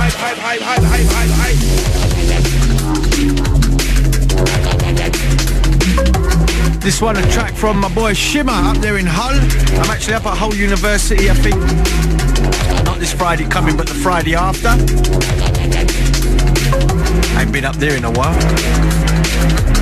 This one, a track from my boy Shimah up there in Hull. I'm actually up at Hull University, I think. Not this Friday coming, but the Friday after. Ain't been up there in a while.